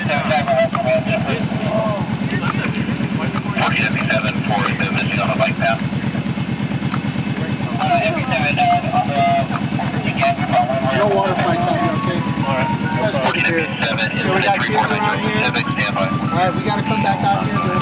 1477 for the missing on the bike path. No water fights out here, okay? Alright. Especially here. 1477 is We got kids around here. Stand by. Alright, we gotta come back out here.